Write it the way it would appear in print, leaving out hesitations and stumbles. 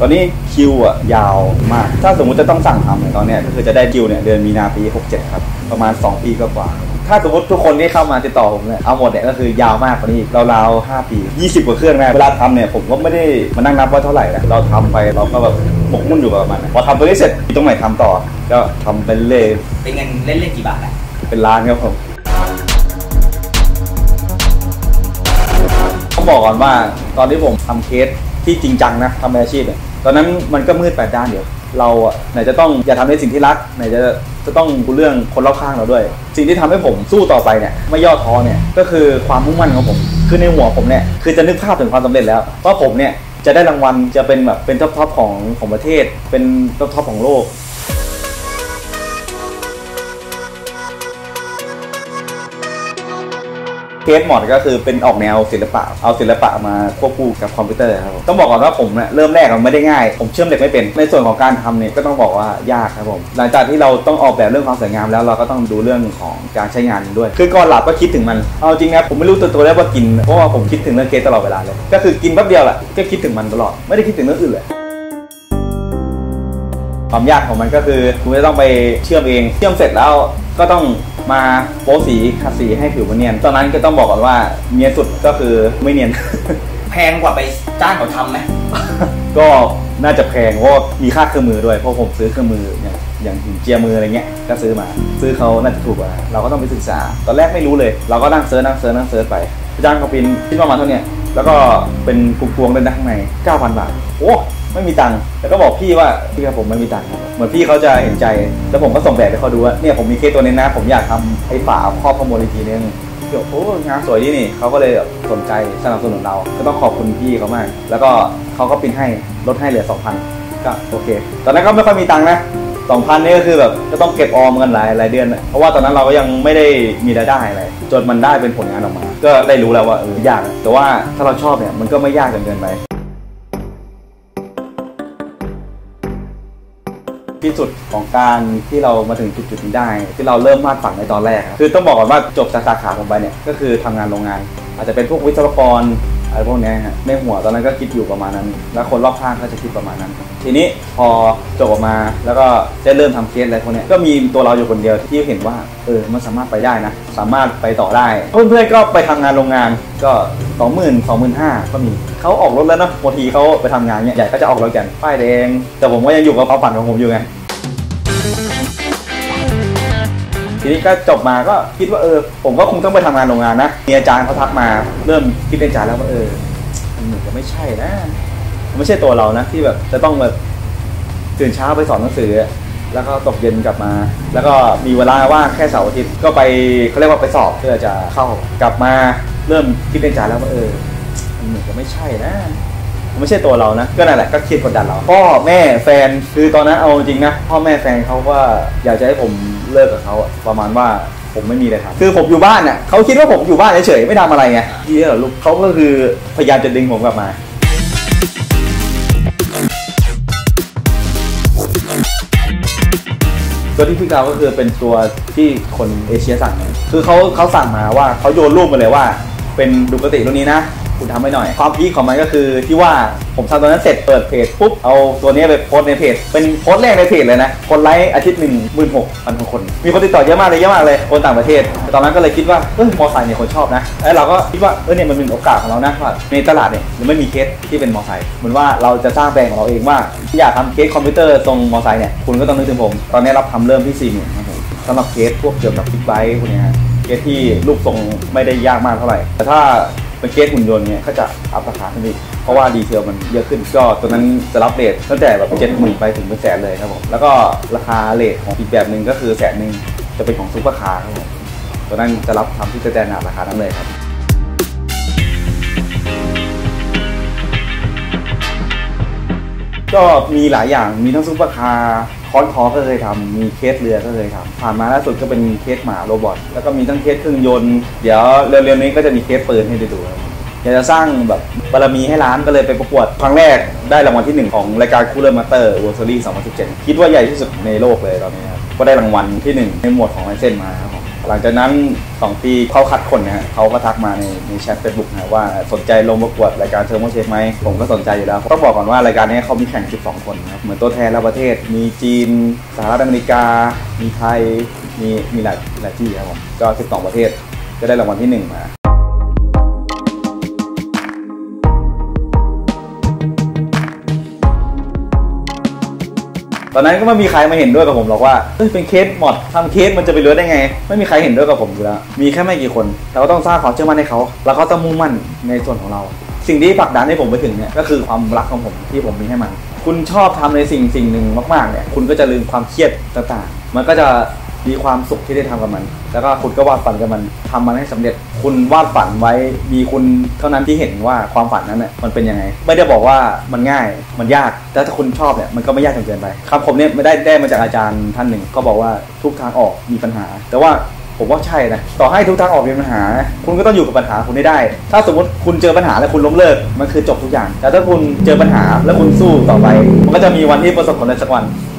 ตอนนี้คิวยาวมากถ้าสมมุติจะต้องสั่งทำเนี่ยตอนนี้ก็คือจะได้คิวเนี่ยเดือนมีนาปี67ครับประมาณ2 ปีกว่าถ้าสมมติทุกคนที่เข้ามาติดต่อผมเนี่ยเอาหมดเนี่ยก็คือยาวมากกว่านี้อีกราวๆ5 ปี20 กว่าเครื่องนะเวลาทำเนี่ยผมก็ไม่ได้มานั่งนับว่าเท่าไหร่นะเราทำไปเราก็แบบหมกมุ่นอยู่กับมันพอทำตัวนี้เสร็จตรงไหนทำต่อก็ทำไปเรื่อยเป็นเงินเล่นๆกี่บาทอะเป็นล้านครับผมต้องบอกก่อนว่าตอนที่ผมทำเคสที่จริงจังนะทำอาชีพเนี่ยตอนนั้นมันก็มืด8 ด้านเดียวเราไหนจะต้องอย่าทำในสิ่งที่รักไหนจะต้องดูเรื่องคนรอบข้างเราด้วยสิ่งที่ทำให้ผมสู้ต่อไปเนี่ยไม่ย่อท้อเนี่ยก็คือความมุ่งมั่นของผมคือในหัวผมเนี่ยคือจะนึกภาพถึงความสำเร็จแล้วว่าผมเนี่ยจะได้รางวัลจะเป็นแบบเป็นท็อปของประเทศเป็นท็อปของโลกเคสมอดก็คือเป็นออกแนวศิลปะเอาศิลปะมาควบคู่กับคอมพิวเตอร์ครับต้องบอกก่อนว่าผมเนี่ยเริ่มแรกมันไม่ได้ง่ายผมเชื่อมเหล็กไม่เป็นในส่วนของการทำเนี่ยก็ต้องบอกว่ายากครับผมหลังจากที่เราต้องออกแบบเรื่องความสวยงามแล้วเราก็ต้องดูเรื่องของการใช้งานด้วยคือก่อนหลับก็คิดถึงมันเอาจริงนะผมไม่รู้ตัวแล้วว่ากินเพราะว่าผมคิดถึงเรื่องเคสตลอดเวลาเลยก็คือกินแป๊บเดียวแหละก็คิดถึงมันตลอดไม่ได้คิดถึงเรื่องอื่นเลยความยากของมันก็คือคุณจะต้องไปเชื่อมเองเชื่อมเสร็จแล้วก็ต้องมาโป๊สีขัดสีให้ผิวมันเนียนตอนนั้นก็ต้องบอกก่อนว่าเนียนสุดก็คือไม่เนียนแพงกว่าไปจ้างเขาทำไหมก็น่าจะแพงเพราะมีค่าเครื่องมือด้วยเพราะผมซื้อเครื่องมืออย่างหินเจียมืออะไรเงี้ยก็ซื้อเขาน่าจะถูกกว่าเราก็ต้องไปศึกษาตอนแรกไม่รู้เลยเราก็นั่งเซิร์ชไปจ้างเขาพิมพ์ที่ประมาณเท่านี้แล้วก็เป็นพวงๆด้วยนะข้างใน 9,000 บาทโอ้ไม่มีตังค์แต่ก็บอกพี่ว่าพี่ครับผมไม่มีตังค์เหมือนพี่เขาจะเห็นใจแล้วผมก็ส่งแบบให้เขาดูว่าเนี่ยผมมีเคสตัวนี้นะผมอยากทำไอ้ฝาครอบข้อมูลอีกทีนึงพี่บอกโอ้งานสวยดีนี่เขาก็เลยสนใจสนับสนุนเราก็ต้องขอบคุณพี่เขามากแล้วก็เขาก็ปิ้นให้ลดให้เหลือ 2,000 ก็โอเคตอนนั้นก็ไม่ค่อยมีตังค์นะ 2,000 นี่ก็คือแบบก็ต้องเก็บออมกันหลายเดือนเพราะว่าตอนนั้นเราก็ยังไม่ได้มีรายได้อะไรจนมันได้เป็นผลงานออกมาก็ได้รู้แล้วว่ายากแต่ว่าถ้าเราชอบเนี่ยมันก็ไม่ยากจนเกินไปที่สุดของการที่เรามาถึงจุดนี้ได้ที่เราเริ่มวาดฝันในตอนแรกคือต้องบอกก่อนว่าจบจากสาขาผมไปเนี่ยก็คือทำงานโรงงานอาจจะเป็นพวกวิศวกรอะไรพวกนี้ฮะในหัวตอนนั้นก็คิดอยู่ประมาณนั้นแล้วคนรอบข้างก็จะคิดประมาณนั้นทีนี้พอจบออกมาแล้วก็ได้เริ่มทำเคสอะไรพวกนี้ก็มีตัวเราอยู่คนเดียวที่เห็นว่ามันสามารถไปได้นะสามารถไปต่อได้เพื่อนๆก็ไปทำงานโรงงานก็ 20,000 25,000ก็มีเขาออกรถแล้วเนาะบางทีเขาไปทำงานเนี่ยใหญ่ก็จะออกรถกันป้ายแดงแต่ผมก็ยังอยู่กับความฝันของผมอยู่ไงทีนี้ก็จบมาก็คิดว่าผมก็คงต้องไปทำงานโรงงานนะมีอาจารย์เขาทักมาเริ่มคิดในใจแล้วว่ามันเหมือนจะไม่ใช่นะไม่ใช่ตัวเรานะที่แบบจะต้องแบบตื่นเช้าไปสอนหนังสือแล้วก็ตกเย็นกลับมาแล้วก็มีเวลาว่างแค่เสาร์อาทิตย์ก็ไปเขาเรียกว่าไปสอบเพื่อจะเข้ากลับมาเริ่มคิดในใจแล้วว่ามันเหมือนจะไม่ใช่นะไม่ใช่ตัวเรานะก็นั่นแหละก็คิดกดดันเราพ่อแม่แฟนคือตอนนั้นเอาจริงนะพ่อแม่แฟนเขาว่าอยากจะให้ผมเลิกกับเขาประมาณว่าผมไม่มีอะไรทำคือผมอยู่บ้านเนี่ยเขาคิดว่าผมอยู่บ้านเฉยๆไม่ทำอะไรไงที่เหรอลูกเขาก็คือพยายามจะดึงผมกลับมาตัวที่พี่กล่าวก็คือเป็นตัวที่คนเอเชียสั่งคือเขาสั่งมาว่าเขาโยนรูปมาเลยว่าเป็นดูกติรุ่นนี้นะคุณทำให้หน่อยความพีคของมันก็คือที่ว่าผมทำตัวนั้นเสร็จเปิดเพจปุ๊บเอาตัวนี้ไปโพสในเพจเป็นโพสแรกในเพจเลยนะคนไลค์อาทิตย์หนึ่ง 16,000 คนมีคนติดต่อเยอะมากเลยคนต่างประเทศตอนนั้นก็เลยคิดว่ามอไซค์เนี่ยคนชอบนะแล้วเราก็คิดว่าเนี่ยมันเป็นโอกาสของเรานะว่าในตลาดเนี่ยยังไม่มีเคสที่เป็นมอไซค์เหมือนว่าเราจะสร้างแบรนด์ของเราเองว่าอยากทำเคสคอมพิวเตอร์ทรงมอไซค์เนี่ยคุณก็ต้องนึกถึงผมตอนนี้เราทำเริ่มที่40,000ครับผมสำหรับเคสพวกเกี่ยวกับบิ๊กไบค์พวกนี้เคสที่รูปทรงไม่ได้ยากมากเท่าไหร่แต่ถ้าเป็นเคสหุ่นยนต์เนี่ยก็จะอัพราคาขึ้นอีกเพราะว่าดีเทลมันเยอะขึ้นก็ตัวนั้นจะรับเรทตั้งแต่แบบ70,000ไปถึง100,000เลยครับผมแล้วก็ราคาเรทของอีกแบบหนึ่งก็คือ100,000จะเป็นของซุปเปอร์คาร์ครับผมตัวนั้นจะรับทำที่สแตนดาร์ดราคานั้นเลยครับก็มีหลายอย่างมีทั้งซุปเปอร์คาร์คอนคอก็เคยทำมีเคสเรือก็เคยทำผ่านมาล่าสุดก็เป็นเคสหมาโรบอทแล้วก็มีทั้งเคสเครื่องยนต์เดี๋ยวเร็วๆนี้ก็จะมีเคสปืนให้ดูอยากจะสร้างแบบบารมีให้ร้านก็เลยไปประกวดครั้งแรกได้รางวัลที่1ของรายการคูลเลอร์มาสเตอร์เวิลด์ซีรีส์2017คิดว่าใหญ่ที่สุดในโลกเลยตอนนี้ครับก็ได้รางวัลที่1ในหมวดของไลเซนส์มาครับผมหลังจากนั้น2 ปีเขาคัดคนนะฮะเขาก็ทักมาในแชท Facebook นะว่าสนใจลงประกวดรายการเทอร์โมเช็คไหมผมก็สนใจอยู่แล้วต้องบอกก่อนว่ารายการนี้เขามีแข่ง12 คนนะครับเหมือนตัวแทนระประเทศมีจีนสหรัฐอเมริกามีไทยมีหลายที่ครับผมก็12 ประเทศก็ได้รางวัลที่1มาตอนนั้นก็ไม่มีใครมาเห็นด้วยกับผมหรอกว่าเป็นเคสหมดทำเคสมันจะไปเลือได้ไงไม่มีใครเห็นด้วยกับผมอยู่แล้วมีแค่ไม่กี่คนเราก็ต้องสร้างความเชื่อมั่นให้เขาแล้วเขาต้องมุ่งมั่นในส่วนของเราสิ่งที่ผลักดันให้ผมไปถึงเนี่ยก็คือความรักของผมที่ผมมีให้มันคุณชอบทำในสิ่งหนึ่งมากๆเนี่ยคุณก็จะลืมความเครียดต่างๆมันก็จะมีความสุขที่ได้ทำกับมันแล้วก็คุณก็วาดฝันกับมันทำมันให้สำเร็จคุณวาดฝันไว้มีคุณเท่านั้นที่เห็นว่าความฝันนั้นเนี่ยมันเป็นยังไงไม่ได้บอกว่ามันง่ายมันยากแต่ถ้าคุณชอบเนี่ยมันก็ไม่ยากจนเกินไปครับผมเนี่ยไม่ได้มาจากอาจารย์ท่านหนึ่งก็บอกว่าทุกทางออกมีปัญหาแต่ว่าผมว่าใช่นะต่อให้ทุกทางออกมีปัญหาคุณก็ต้องอยู่กับปัญหาคุณได้ถ้าสมมติคุณเจอปัญหาแล้วคุณล้มเลิกมันคือจบทุกอย่างแต่ถ้าคุณเจอปัญหาแล้วคุณสู้ต่อไปมันก็จะมีวันที่ประสบผลในสักวัน